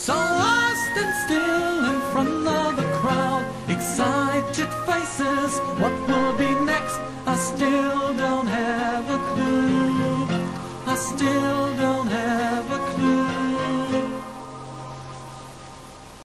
So lost and still in front of the crowd, excited faces, what will be next? I still don't have a clue. I still